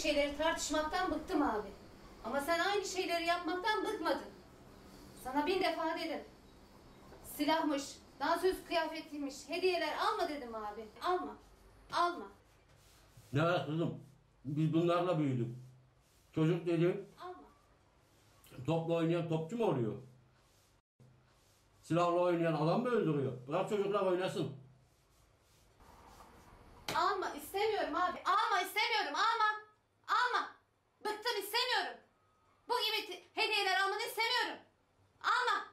şeyleri tartışmaktan bıktım abi. Ama sen aynı şeyleri yapmaktan bıkmadın. Sana 1000 defa dedim. Silahmış, dansöz kıyafetiymiş, hediyeler alma dedim abi. Alma, alma. Ne var kızım? Biz bunlarla büyüdük. Çocuk dediğin Alma. topla oynayan topçu mu oluyor? Silahla oynayan adam mı öldürüyor? Bırak çocuklar oynasın. Alma, istemiyorum abi. Alma, istemiyorum, alma. Alma. Bıktım, istemiyorum. Bu gibi hediyeler almanı istemiyorum. Alma.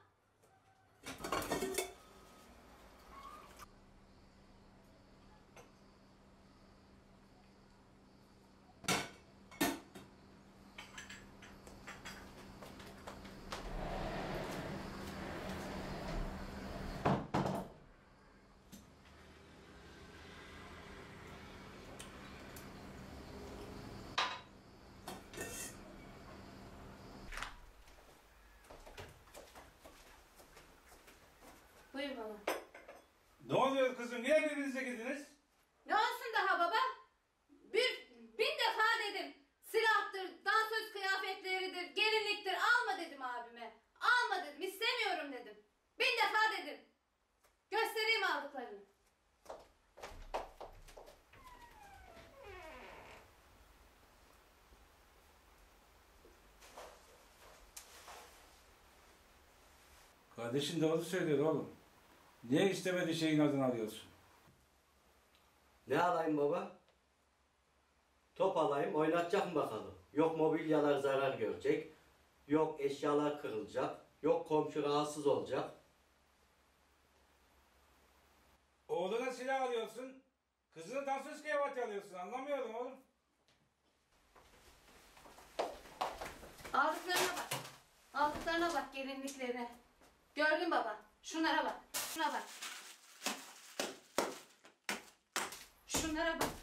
Buyur baba. Ne oluyor kızım? Niye birbirinize girdiniz? Ne olsun daha baba? 1000 defa dedim. Silahtır, dansöz kıyafetleridir, gelinliktir. Alma dedim abime. Alma dedim, istemiyorum dedim. 1000 defa dedim. Göstereyim aldıklarını. Kardeşin doğru söylüyor oğlum. Niye istemediği şeyin adını alıyorsun? Ne alayım baba? Top alayım, oynatacak mı bakalım? Yok mobilyalar zarar görecek, yok eşyalar kırılacak, yok komşu rahatsız olacak. Oğluna silah alıyorsun. Kızına dansöz kıyafeti alıyorsun. Anlamıyorum oğlum. Aldıklarına bak. Aldıklarına bak, gelinliklerine. Gördün baba. Şunlara bak. Şuna bak. Şunlara bak.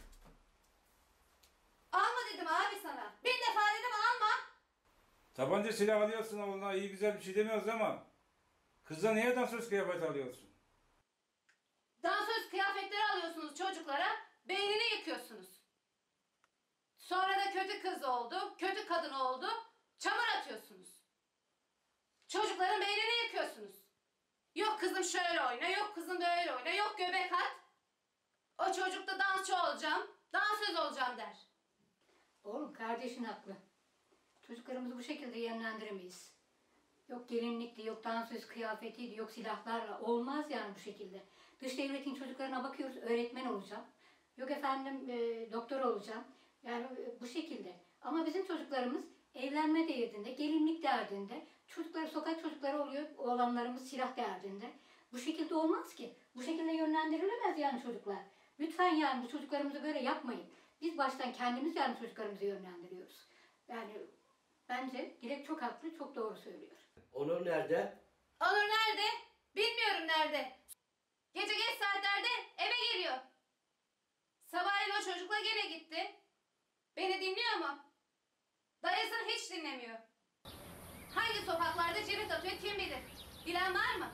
Alma dedim abi sana. 1000 defa dedim alma. Tabanca silah alıyorsun oğluna. İyi güzel bir şey demiyoruz ama kıza niye dansöz kıyafeti alıyorsun? Dansöz kıyafetleri alıyorsunuz çocuklara. Beynini yıkıyorsunuz. Sonra da kötü kız oldu, kötü kadın oldu. Çamur atıyorsunuz. Çocukların beynini yıkıyorsunuz. Yok kızım şöyle oyna, yok kızım böyle oyna, yok göbek at. O çocuk da dansçı olacağım, dansöz olacağım der. Oğlum kardeşin haklı. Çocuklarımızı bu şekilde yönlendiremeyiz. Yok gelinlikli, yok dansöz kıyafetiydi, yok silahlarla. Olmaz yani bu şekilde. Dış devletin çocuklarına bakıyoruz, öğretmen olacağım. Yok efendim doktor olacağım. Yani bu şekilde. Ama bizim çocuklarımız evlenme derdinde, gelinlik derdinde. Çocukları, sokak çocukları oluyor, oğlanlarımız silah derdinde. Bu şekilde olmaz ki. Bu şekilde yönlendirilemez yani çocuklar. Lütfen yani bu çocuklarımızı böyle yapmayın. Biz baştan kendimiz yani çocuklarımızı yönlendiriyoruz. Yani bence Dilek çok haklı, çok doğru söylüyor. Onur nerede? Onur nerede? Bilmiyorum nerede. Gece geç saatlerde eve geliyor. Sabahleyin o çocukla gene gitti. Beni dinliyor mu? Dayısını hiç dinlemiyor. Hangi sokaklarda cirit atıyor kim bilir? Bilen var mı?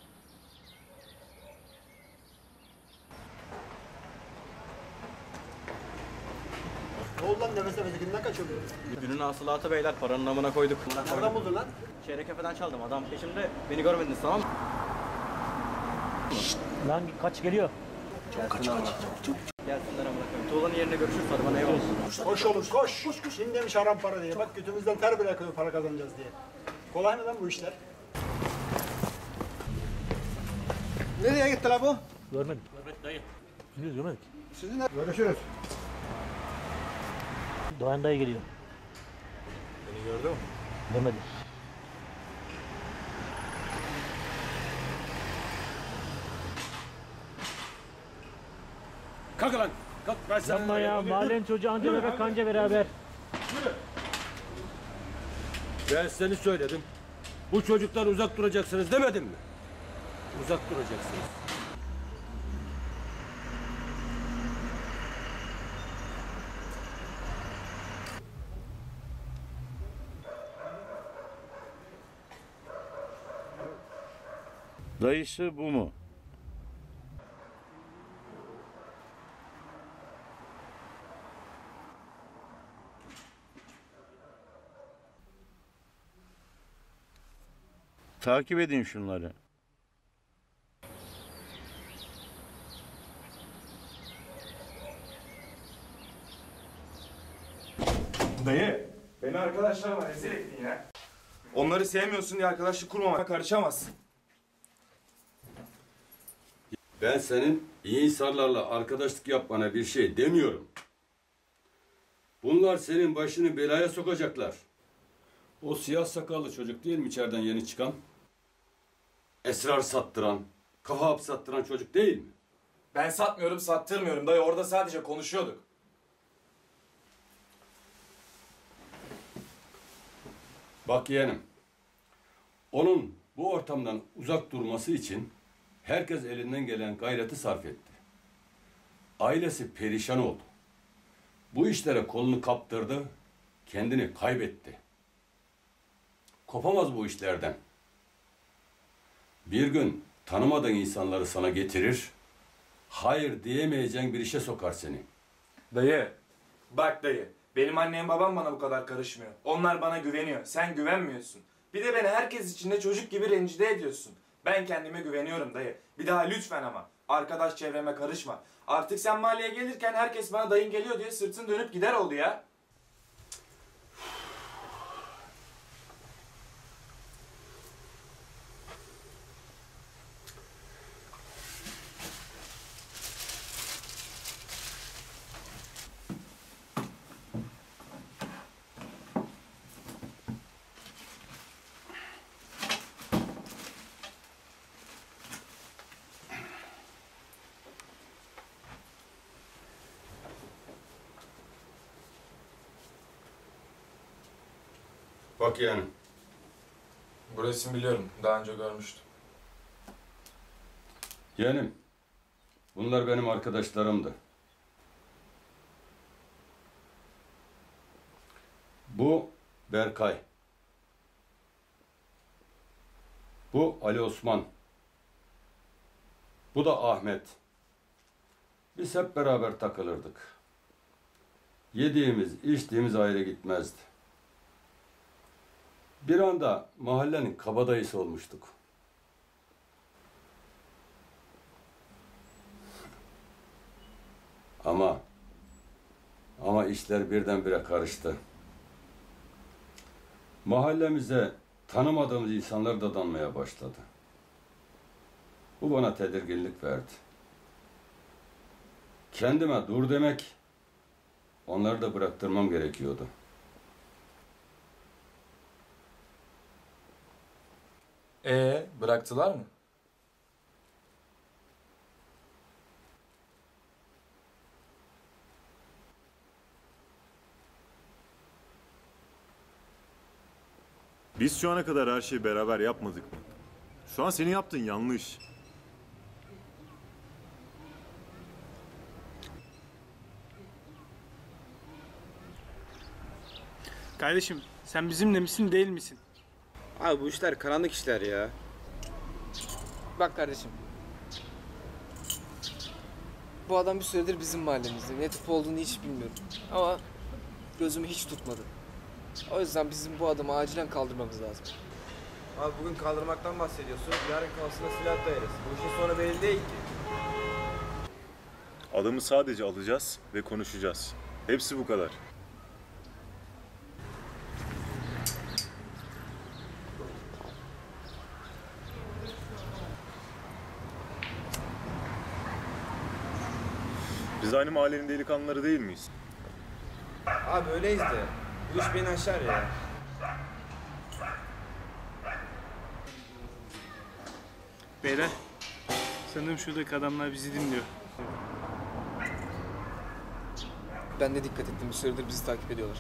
Ne oldu lan nefes nefese kimden kaçırdın? Günün hasılatı beyler, paranın amına koyduk. Nereden buldun lan? Çeyrek kafeden çaldım, adam peşimde, beni görmediniz tamam mı? Lan kaç geliyor? Gelsinler amına koyayım. Tuğlanın yerine görüşürüz, hadi bana eyvallah. Koş oğlum koş. Şimdi demiş haram para diye. Bak götümüzden ter bırakıyor para kazanacağız diye. Kolay mı lan bu işler? Nereye gitti la bu? Görmedik. Görmedik dayı. Biz görmedik. Sizinle görüşürüz. Doğan dayı geliyor. Beni gördü mü? Görmedik. Kalk lan. Kalk ben sana. Yapma ya, mahallenin çocuğu anca bebek kanca beraber. Ben seni söyledim. Bu çocuktan uzak duracaksınız demedim mi? Uzak duracaksınız. Dayısı bu mu? Takip edin şunları. Dayı, beni arkadaşlarıma rezil ettin ya. Onları sevmiyorsun diye arkadaşlık kurmamaya karışamazsın. Ben senin iyi insanlarla arkadaşlık yapmana bir şey demiyorum. Bunlar senin başını belaya sokacaklar. O siyah sakallı çocuk değil mi içeriden yeni çıkan? Esrar sattıran, kafa hap sattıran çocuk değil mi? Ben satmıyorum, sattırmıyorum dayı. Orada sadece konuşuyorduk. Bak yeğenim, onun bu ortamdan uzak durması için herkes elinden gelen gayreti sarf etti. Ailesi perişan oldu. Bu işlere kolunu kaptırdı, kendini kaybetti. Kopamaz bu işlerden. Bir gün tanımadığın insanları sana getirir, hayır diyemeyeceğin bir işe sokar seni. Dayı, bak dayı. Benim annem babam bana bu kadar karışmıyor. Onlar bana güveniyor. Sen güvenmiyorsun. Bir de beni herkes içinde çocuk gibi rencide ediyorsun. Ben kendime güveniyorum dayı. Bir daha lütfen ama. Arkadaş çevreme karışma. Artık sen mahalleye gelirken herkes bana dayın geliyor diye sırtın dönüp gider oldu ya. Bak yani. Bu resmi biliyorum. Daha önce görmüştüm. Yeğenim, bunlar benim arkadaşlarımdı. Bu Berkay. Bu Ali Osman. Bu da Ahmet. Biz hep beraber takılırdık. Yediğimiz, içtiğimiz ayrı gitmezdi. Bir anda mahallenin kabadayısı olmuştuk. Ama işler birdenbire karıştı. Mahallemize tanımadığımız insanlar dadanmaya başladı. Bu bana tedirginlik verdi. Kendime dur demek, onları da bıraktırmam gerekiyordu. Bıraktılar mı? Biz şu ana kadar her şeyi beraber yapmadık mı? Şu an senin yaptığın yanlış. Kardeşim sen bizimle misin değil misin? Abi bu işler karanlık işler ya. Bak kardeşim. Bu adam bir süredir bizim mahallemizde. Ne tip olduğunu hiç bilmiyorum. Ama gözümü hiç tutmadı. O yüzden bizim bu adamı acilen kaldırmamız lazım. Abi bugün kaldırmaktan bahsediyorsun. Yarın kafasına silah dayarız. Bu işin sonu belli değil ki. Adamı sadece alacağız ve konuşacağız. Hepsi bu kadar. Biz aynı mahallenin delikanlıları değil miyiz? Abi öyleyiz de. Bu iş beni aşar ya. Beyler sanırım şuradaki adamlar bizi dinliyor. Ben de dikkat ettim. Bir süredir bizi takip ediyorlar.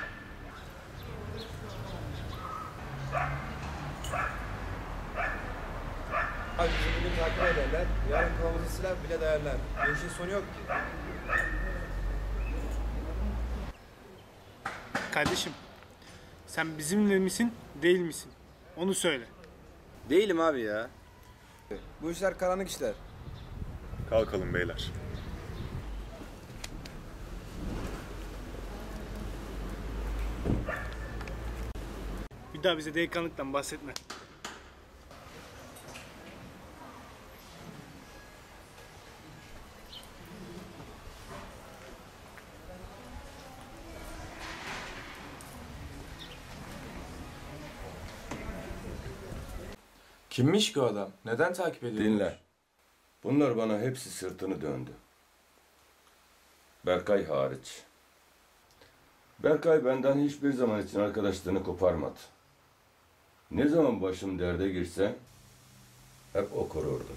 Abi bizi bugün takip ederler. Yarın kafamıza silah bile dayarlar. Bu işin sonu yok ki. Kardeşim sen bizimle misin değil misin? Onu söyle. Değilim abi ya. Bu işler karanlık işler. Kalkalım beyler. Bir daha bize delikanlıktan bahsetme. Kimmiş ki o adam? Neden takip ediyorsun? Dinle. Bunlar bana hepsi sırtını döndü. Berkay hariç. Berkay benden hiçbir zaman için arkadaşlığını koparmadı. Ne zaman başım derde girse hep o korurdu.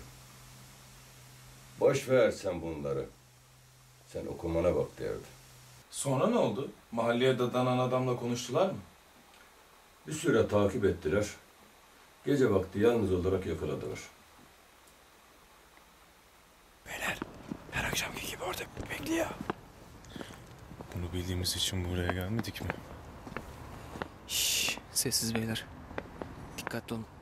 Boş ver sen bunları. Sen okumana bak derdi. Sonra ne oldu? Mahalleye dadanan adamla konuştular mı? Bir süre takip ettiler. Gece vakti yalnız olarak yakaladılar. Beyler, her akşamki gibi orada bekliyor. Bunu bildiğimiz için buraya gelmedik mi? Şşş, sessiz beyler. Dikkatli olun.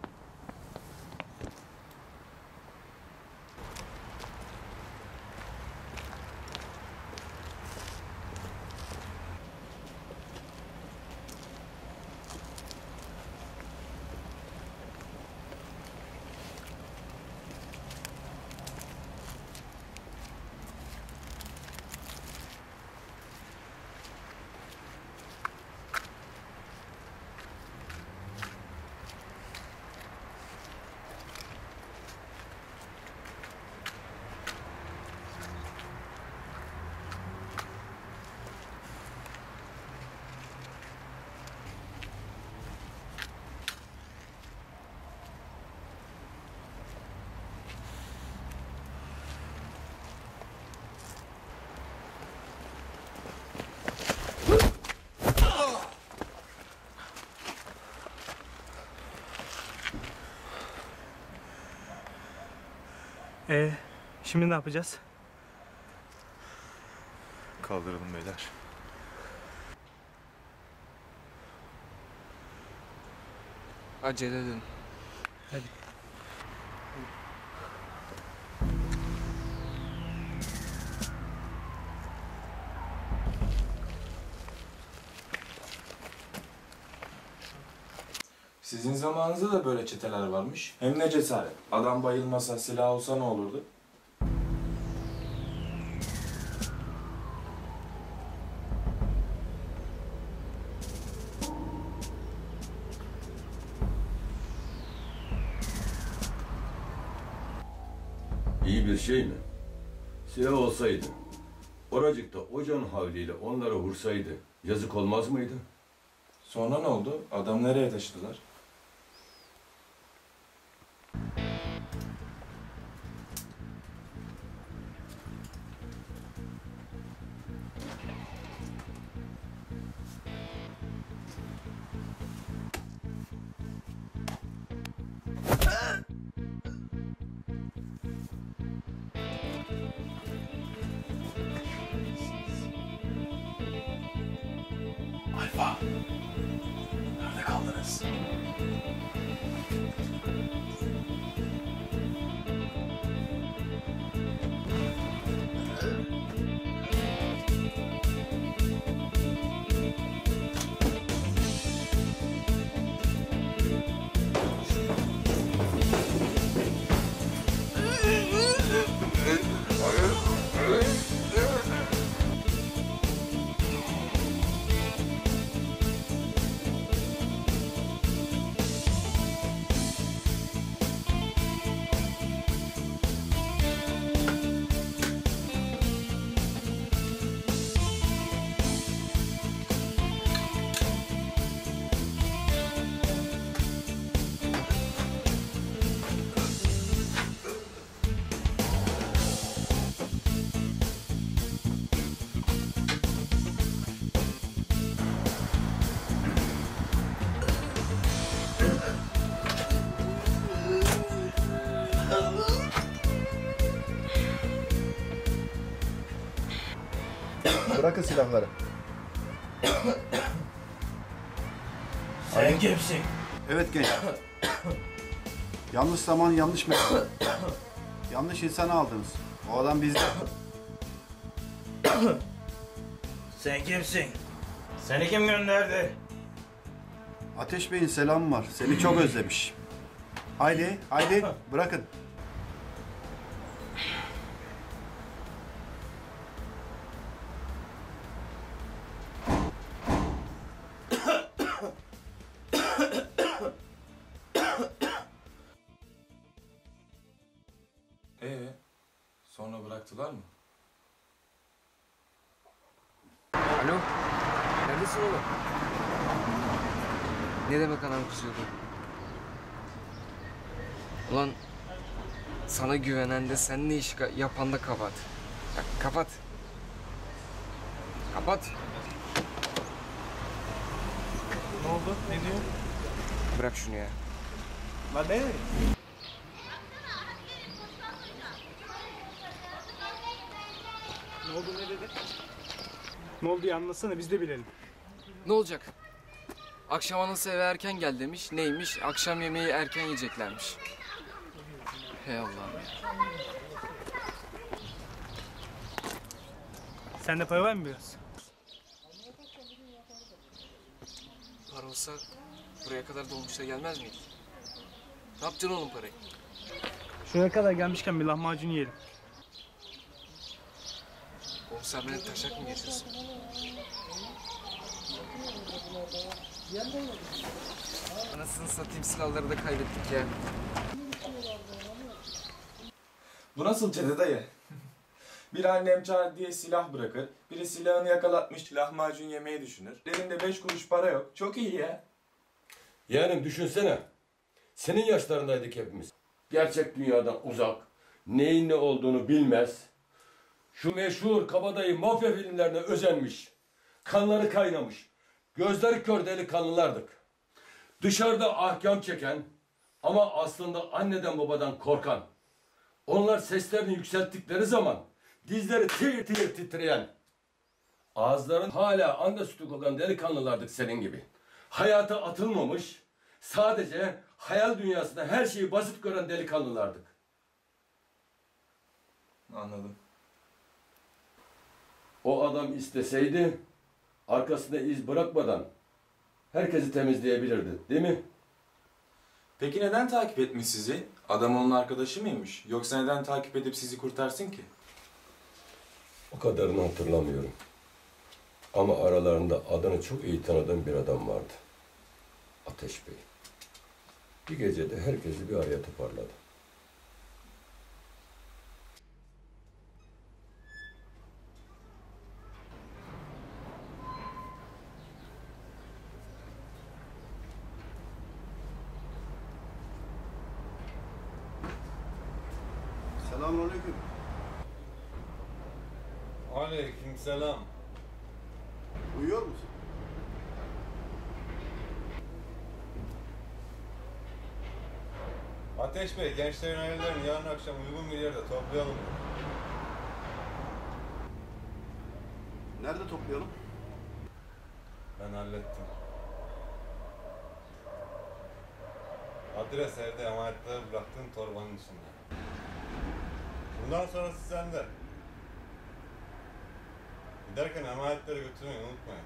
Şimdi ne yapacağız? Kaldıralım beyler. Acele edin. Hadi. Sizin zamanınızda da böyle çeteler varmış. Hem ne cesaret. Adam bayılmasa, silah olsa ne olurdu? İyi bir şey mi? Silah olsaydı, oracıkta o can havliyle onlara vursaydı yazık olmaz mıydı? Sonra ne oldu? Adam nereye taşıdılar? Alfa. Nerede kaldınız? Bırakın silahları. Sen kimsin? Evet genç. Yanlış zaman yanlış mekan. Yanlış insanı aldınız. O adam bizde. Sen kimsin? Seni kim gönderdi? Ateş Bey'in selamı var. Seni çok özlemiş. Haydi, haydi bırakın. Ne demek anam kızıyordu? Ulan sana güvenen de sen ne iş yapan da kapat. Ya, kapat. Kapat. Ne oldu? Ne diyor? Bırak şunu ya. Lan ne? Ne oldu ne dedi? Ne oldu ya anlatsana biz de bilelim. Ne olacak? Akşam anası eve erken gel demiş. Neymiş? Akşam yemeği erken yiyeceklermiş. Hey Allah'ım ya. Sen de para var mı biraz? Para olsa buraya kadar dolmuşta gelmez miydik? Ne yapacaksın oğlum parayı? Şuraya kadar gelmişken bir lahmacun yiyelim. Oğlum sen beni taşak mı geçiyorsun? Anasını satayım, silahları da kaybettik ya. Bu nasıl çete dayı? Bir annem çağır diye silah bırakır, biri silahını yakalatmış lahmacun yemeyi düşünür. Elinde 5 kuruş para yok. Çok iyi ya. Yeğenim düşünsene. Senin yaşlarındaydık hepimiz. Gerçek dünyadan uzak, neyin ne olduğunu bilmez. Şu meşhur kabadayı mafya filmlerine özenmiş. Kanları kaynamış. Gözleri kör delikanlılardık. Dışarıda ahkam çeken ama aslında anneden babadan korkan. Onlar seslerini yükselttikleri zaman dizleri tir tir titreyen, ağızların hala anne sütü kokan delikanlılardık senin gibi. Hayata atılmamış, sadece hayal dünyasında her şeyi basit gören delikanlılardık. Anladım. O adam isteseydi arkasında iz bırakmadan herkesi temizleyebilirdi, değil mi? Peki neden takip etmiş sizi? Adam onun arkadaşı mıymış? Yoksa neden takip edip sizi kurtarsın ki? O kadarını hatırlamıyorum. Ama aralarında adını çok iyi tanıdığım bir adam vardı. Ateş Bey. Bir gecede herkesi bir araya toparladı. Selamünaleyküm. Aleykümselam. Uyuyor musun? Ateş Bey, gençlerin hayallerini yarın akşam uygun bir yerde toplayalım. Nerede toplayalım? Ben hallettim. Adres evde, emanetleri bıraktığın torbanın içinde. Bundan sonrası sende. Giderken emanetleri götürmeyi unutmayın.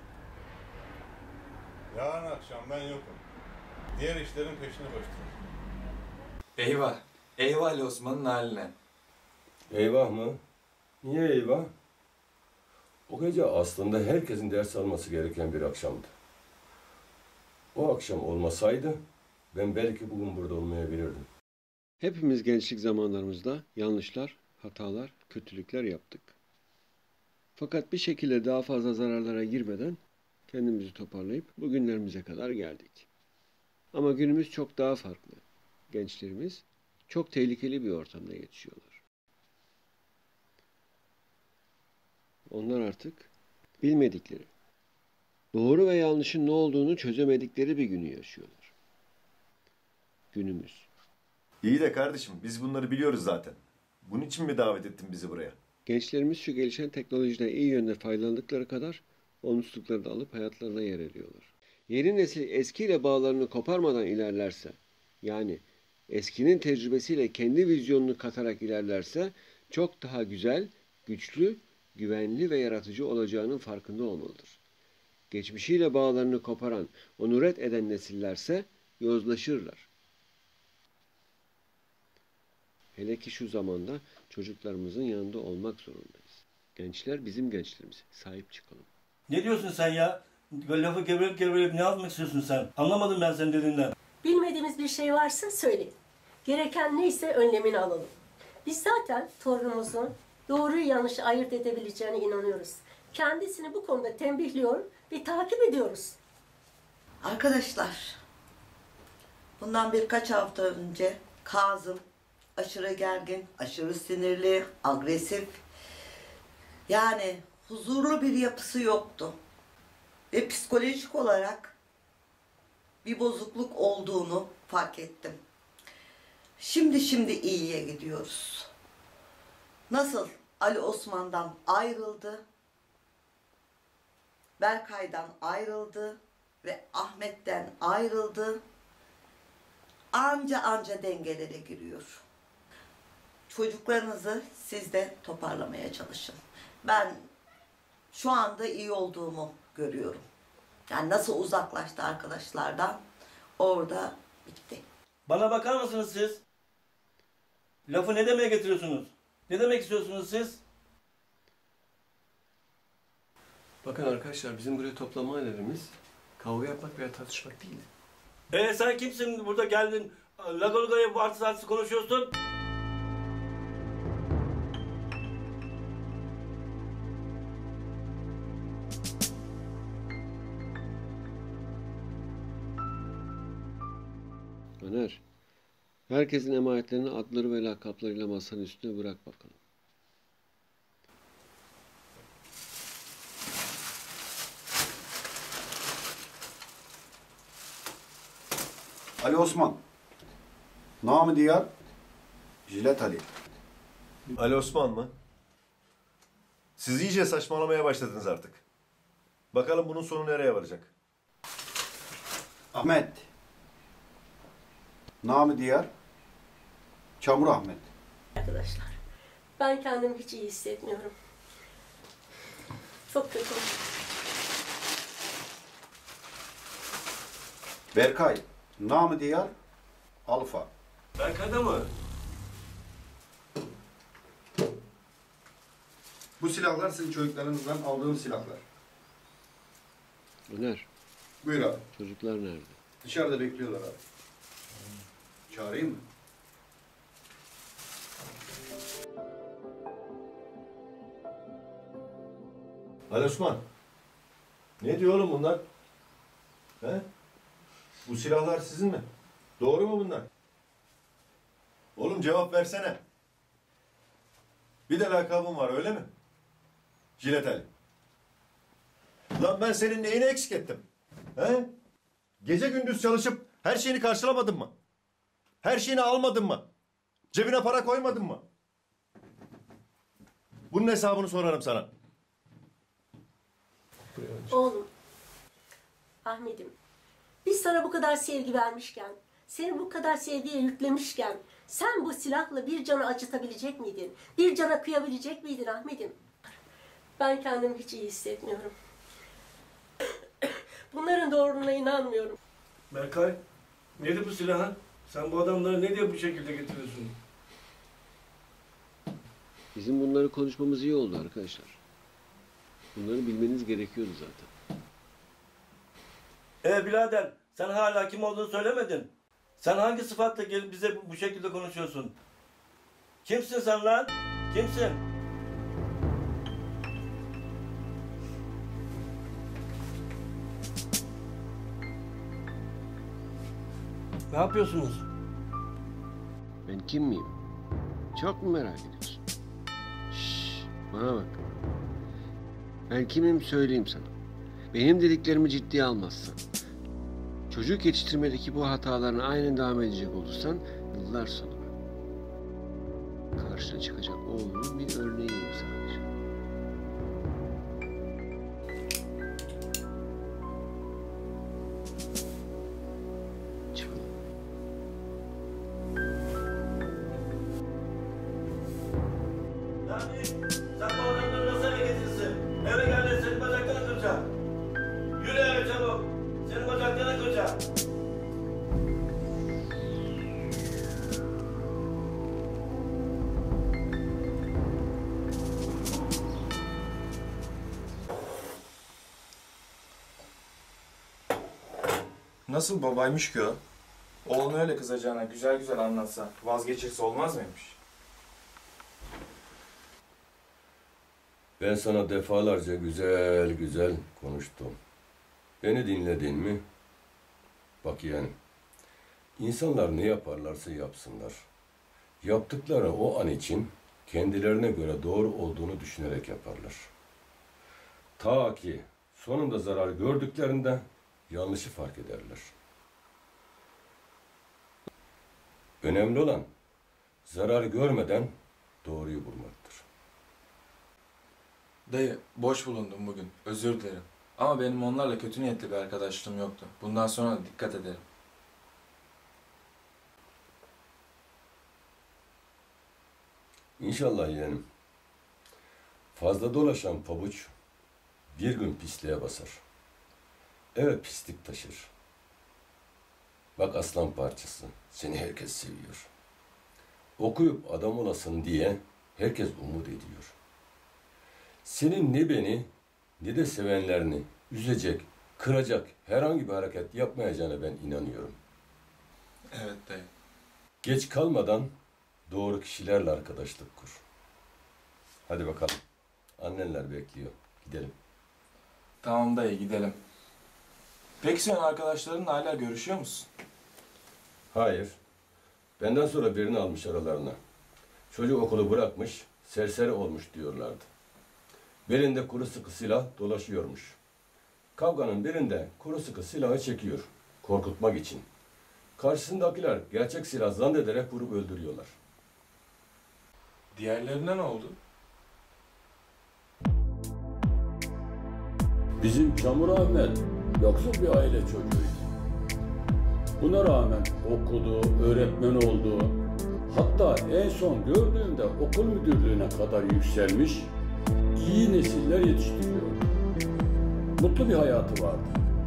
Yarın akşam ben yokum. Diğer işlerin peşine koşturun. Eyvah. Eyvah Ali Osman'ın haline. Eyvah mı? Niye eyvah? O gece aslında herkesin ders alması gereken bir akşamdı. O akşam olmasaydı ben belki bugün burada olmayabilirdim. Hepimiz gençlik zamanlarımızda yanlışlar, hatalar, kötülükler yaptık. Fakat bir şekilde daha fazla zararlara girmeden kendimizi toparlayıp bugünlerimize kadar geldik. Ama günümüz çok daha farklı. Gençlerimiz çok tehlikeli bir ortamda yetişiyorlar. Onlar artık bilmedikleri, doğru ve yanlışın ne olduğunu çözemedikleri bir günü yaşıyorlar. Günümüz. İyi de kardeşim, biz bunları biliyoruz zaten. Bunun için mi davet ettin bizi buraya? Gençlerimiz şu gelişen teknolojiden iyi yönde faydalandıkları kadar olumsuzlukları da alıp hayatlarına yer ediyorlar. Yeni nesil eskiyle bağlarını koparmadan ilerlerse, yani eskinin tecrübesiyle kendi vizyonunu katarak ilerlerse çok daha güzel, güçlü, güvenli ve yaratıcı olacağının farkında olmalıdır. Geçmişiyle bağlarını koparan, onu ret eden nesillerse yozlaşırlar. Hele ki şu zamanda çocuklarımızın yanında olmak zorundayız. Gençler bizim gençlerimiz. Sahip çıkalım. Ne diyorsun sen ya? Lafı gevelip gevelip ne yapmak istiyorsun sen? Anlamadım ben senin dediğinden. Bilmediğimiz bir şey varsa söyleyin. Gereken neyse önlemini alalım. Biz zaten torunumuzun doğruyu yanlışı ayırt edebileceğine inanıyoruz. Kendisini bu konuda tembihliyor Bir takip ediyoruz. Arkadaşlar, bundan birkaç hafta önce Kazım aşırı gergin, aşırı sinirli, agresif, yani huzurlu bir yapısı yoktu. Ve psikolojik olarak bir bozukluk olduğunu fark ettim. Şimdi iyiye gidiyoruz. Nasıl Ali Osman'dan ayrıldı, Berkay'dan ayrıldı ve Ahmet'ten ayrıldı, anca dengelere giriyor. Çocuklarınızı siz de toparlamaya çalışın. Ben şu anda iyi olduğumu görüyorum. Yani nasıl uzaklaştı arkadaşlardan, orada bitti. Bana bakar mısınız siz? Lafı ne demeye getiriyorsunuz? Ne demek istiyorsunuz siz? Bakın arkadaşlar, bizim buraya toplanma nedenimiz kavga yapmak veya tartışmak değil. Sen kimsin burada geldin? Lagolga'ya bu artı konuşuyorsun. Öner, herkesin emanetlerini adları ve lakaplarıyla masanın üstüne bırak bakalım. Ali Osman. Namı diğer Jilet Ali. Ali Osman mı? Siz iyice saçmalamaya başladınız artık. Bakalım bunun sonu nereye varacak? Ahmet. Namı diğer Çamur Ahmet. Arkadaşlar, ben kendimi hiç iyi hissetmiyorum. Çok kötü. Berkay. Namı diğer Alfa. Berkay'da mı? Bu silahlar sizin çocuklarınızdan aldığım silahlar. Öner. Buyur abi. Çocuklar nerede? Dışarıda bekliyorlar abi. Çağırayım mı? Ali Osman. Ne diyor oğlum bunlar? He? Bu silahlar sizin mi? Doğru mu bunlar? Oğlum cevap versene. Bir de lakabın var öyle mi? Jilet Ali. Lan ben senin neyini eksik ettim? He? Gece gündüz çalışıp her şeyini karşılamadın mı? Her şeyini almadın mı? Cebine para koymadın mı? Bunun hesabını sorarım sana. Oğlum, Ahmet'im, biz sana bu kadar sevgi vermişken, seni bu kadar sevgiye yüklemişken, sen bu silahla bir canı acıtabilecek miydin? Bir cana kıyabilecek miydin Ahmet'im? Ben kendimi hiç iyi hissetmiyorum. Bunların doğruluğuna inanmıyorum. Berkay, nedir bu silahın? Sen bu adamları ne diye bu şekilde getiriyorsun? Bizim bunları konuşmamız iyi oldu arkadaşlar. Bunları bilmeniz gerekiyordu zaten. Birader, sen hala kim olduğunu söylemedin. Sen hangi sıfatla gelip bize bu şekilde konuşuyorsun? Kimsin sen lan? Kimsin? Ne yapıyorsunuz? Ben kim miyim? Çok mu merak ediyorsun? Şşş, bana bak. Ben kimim söyleyeyim sana. Benim dediklerimi ciddiye almazsan, çocuk yetiştirmedeki bu hatalarına aynen devam edecek olursan, yıllar sonra karşına çıkacak oğlunun bir örneğiyim sadece. Çıkalım. Yani sen bu adamları nasıl eve getirsin? Eve gel de senin bacaklarını kıracağım. Yürü eve çabuk. Senin bacaklarını kıracağım. Nasıl babaymış ki o? Oğlunu öyle kızacağına güzel güzel anlatsa, vazgeçirse olmaz mıymış? Ben sana defalarca güzel güzel konuştum. Beni dinledin mi? Bak yeğenim, insanlar ne yaparlarsa yapsınlar. Yaptıkları o an için kendilerine göre doğru olduğunu düşünerek yaparlar. Ta ki sonunda zarar gördüklerinde yanlışı fark ederler. Önemli olan zarar görmeden doğruyu bulmaktır. Dayı, boş bulundum bugün. Özür dilerim. Ama benim onlarla kötü niyetli bir arkadaşlığım yoktu. Bundan sonra da dikkat ederim. İnşallah yeğenim. Fazla dolaşan pabuç bir gün pisliğe basar. Eve pislik taşır. Bak aslan parçası, seni herkes seviyor. Okuyup adam olasın diye herkes umut ediyor. Senin ne beni ne de sevenlerini üzecek, kıracak herhangi bir hareket yapmayacağına ben inanıyorum. Evet dayı. Geç kalmadan doğru kişilerle arkadaşlık kur. Hadi bakalım. Annenler bekliyor. Gidelim. Tamam dayı, gidelim. Peki sen arkadaşlarınla hala görüşüyor musun? Hayır. Benden sonra birini almış aralarına. Çocuk okulu bırakmış, serseri olmuş diyorlardı. Belinde kuru sıkı silah dolaşıyormuş. Kavganın birinde kuru sıkı silahı çekiyor, korkutmak için. Karşısındakiler gerçek silah zannederek vurup öldürüyorlar. Diğerlerine ne oldu? Bizim Çamur Ahmet yoksul bir aile çocuğuydu. Buna rağmen okudu, öğretmen oldu. Hatta en son gördüğümde okul müdürlüğüne kadar yükselmiş, iyi nesiller yetiştiriyor. Mutlu bir hayatı vardı.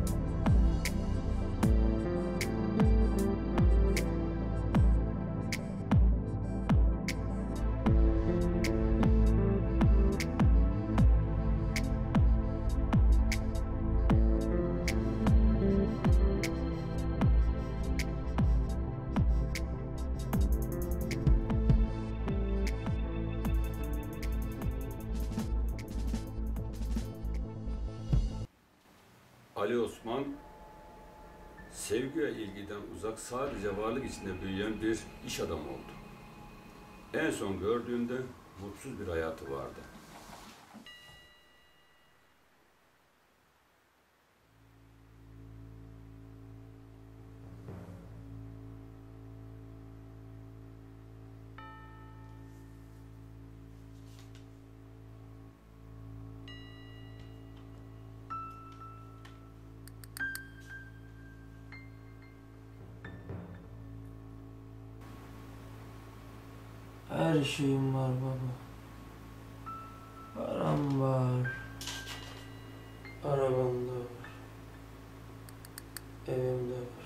Ali Osman, sevgi ve ilgiden uzak sadece varlık içinde büyüyen bir iş adamı oldu. En son gördüğümde mutsuz bir hayatı vardı. Her şeyim var baba. Param var. Arabam da var. Evim de var.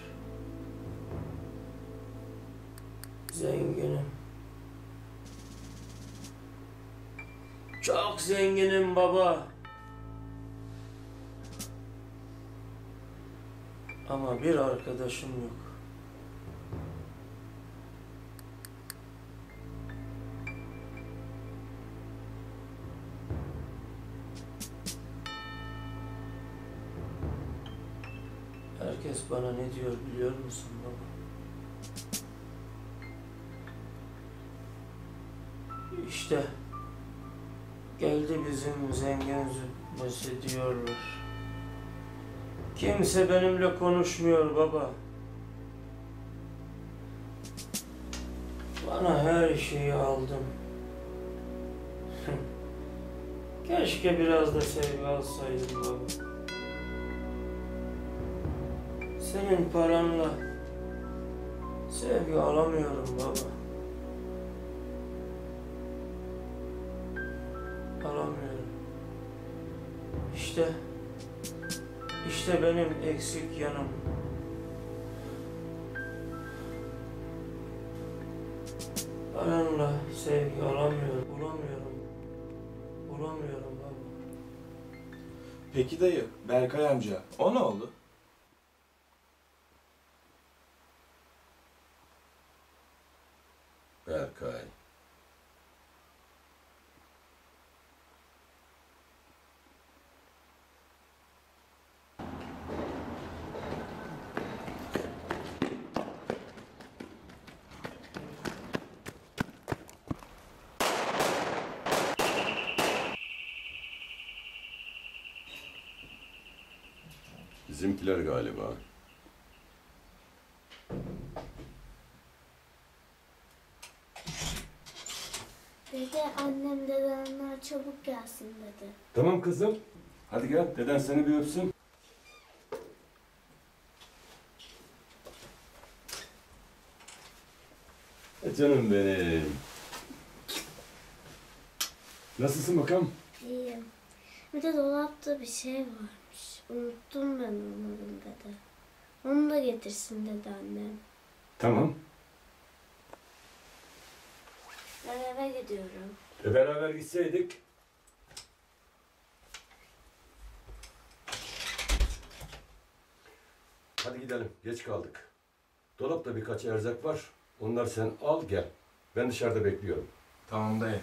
Zenginim. Çok zenginim baba. Ama bir arkadaşım yok. Herkes bana ne diyor biliyor musun baba? İşte geldi bizim zengin züppesi diyorlar. Kimse benimle konuşmuyor baba. Bana her şeyi aldın. Keşke biraz da sevgi alsaydın baba. Senin paranla sevgi alamıyorum baba. Alamıyorum. İşte benim eksik yanım. Paranla sevgi alamıyorum, bulamıyorum baba. Peki dayı, Berkay amca, o ne oldu? Berkay. Bizimkiler galiba. Dede, annem dedenler çabuk gelsin dedi. Tamam kızım. Hadi gel, deden seni bir öpsün. Canım benim. Nasılsın bakalım? İyiyim. Bir de dolapta bir şey varmış. Unuttum ben onların dede. Onu da getirsin dedi annem. Tamam. Ben eve gidiyorum. Beraber gitseydik. Hadi gidelim, geç kaldık. Dolapta birkaç erzak var. Onları sen al gel. Ben dışarıda bekliyorum. Tamam dayı.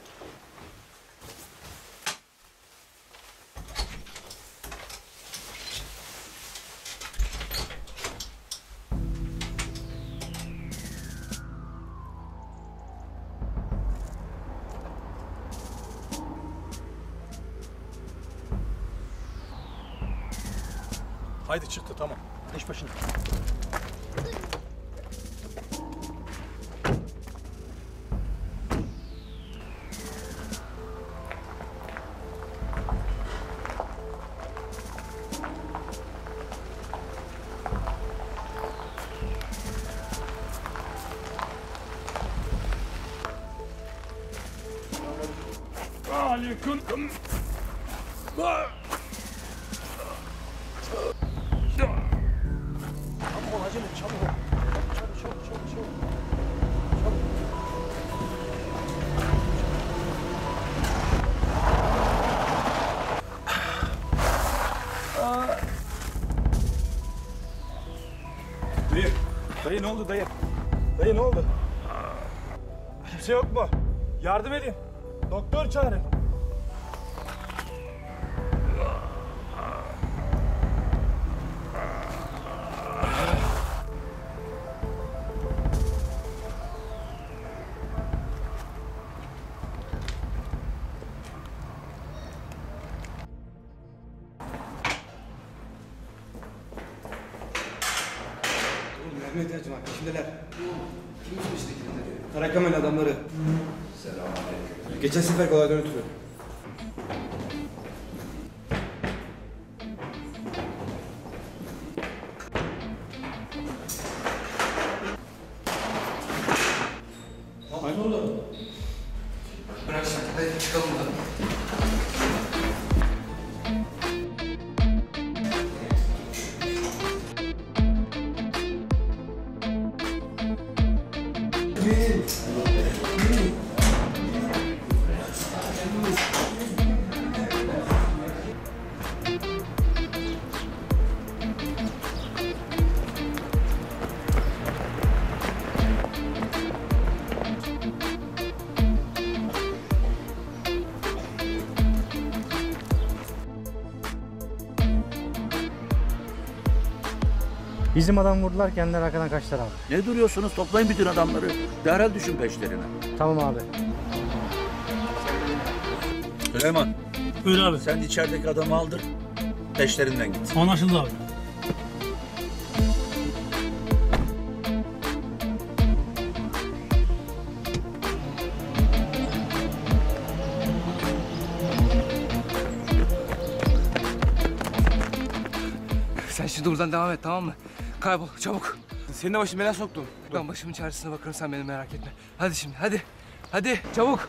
Haydi çıktı, tamam. İş başına. Aleyküm. Çabuk ol acele, çabuk ol. Çabuk. Dayı ne oldu dayı? Dayı ne oldu? Kimse yok mu? Yardım edin. Doktor çağırın. Yardım ihtiyacım var. Peşindeler. Kimmiş peşindekiler? Karakamel adamları. Selamünaleyküm. Geçen sefer olaydan ötürü. Ne oldu? Bırak şimdi. Hadi çıkalım buradan. Bizim adam vurdular, kendileri arkadan kaçtılar abi. Ne duruyorsunuz? Toplayın bütün adamları. Derhal düşün peşlerine. Tamam abi. Süleyman. Buyur abi. Sen içerideki adamı aldır. Peşlerinden git. Anlaşıldı abi. Sen şimdi buradan devam et, tamam mı? Kaybol çabuk. Senin de başını belaya soktum. Ben başımın çaresine bakarım, sen beni merak etme. Hadi şimdi, hadi. Hadi çabuk.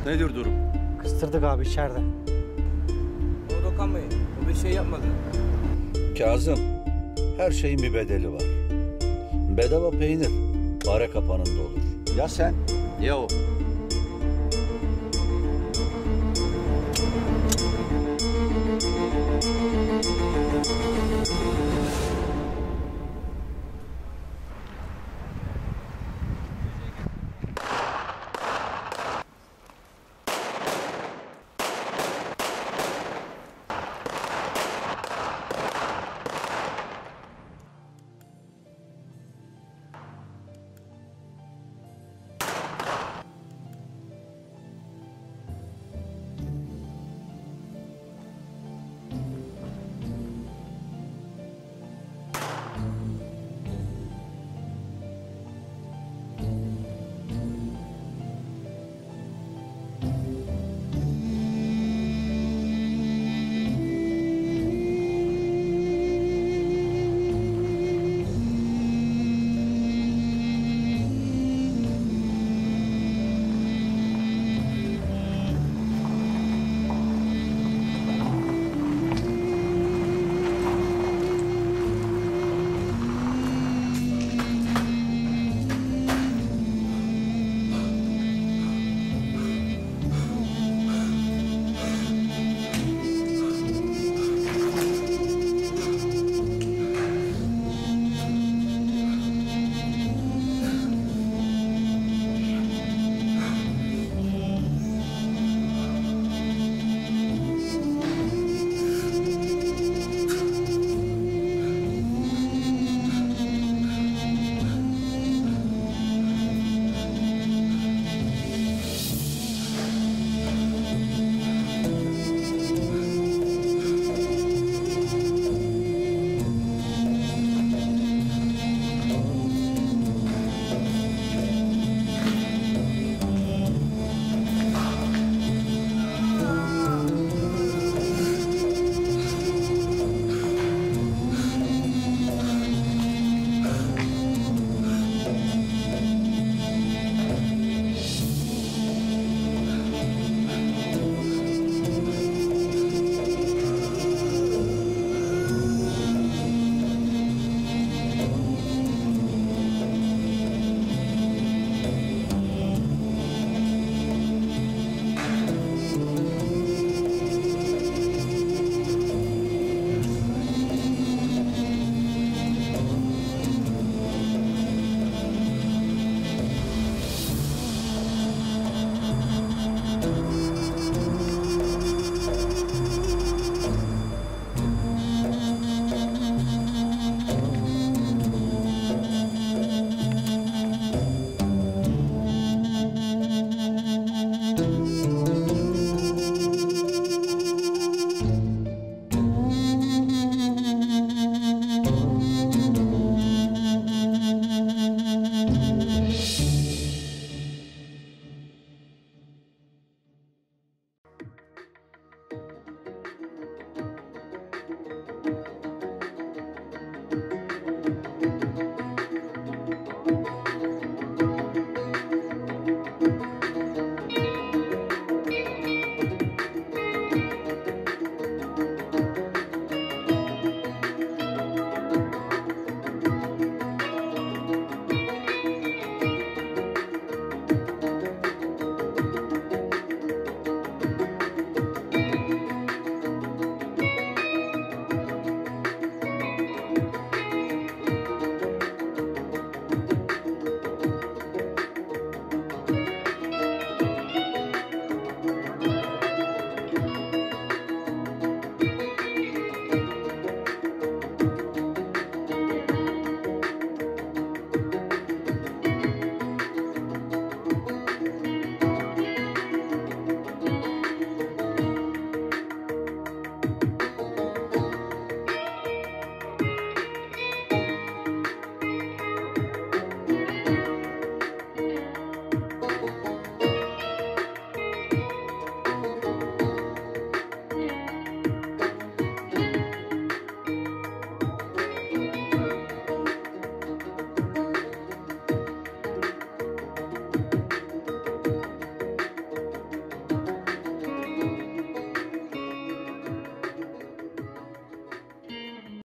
Nedir durum? Kıstırdık abi içeride. O dokanmayın. O bir şey yapmadı. Kazım, her şeyin bir bedeli var. Bedava peynir, fare kapanında olur. Ya sen, ya o.